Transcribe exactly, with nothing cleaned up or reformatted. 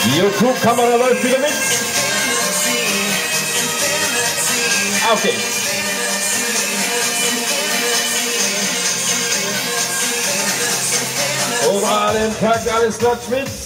Die YouTube-Kamera läuft wieder mit. Okay. Ober den Tag, alles klatscht mit.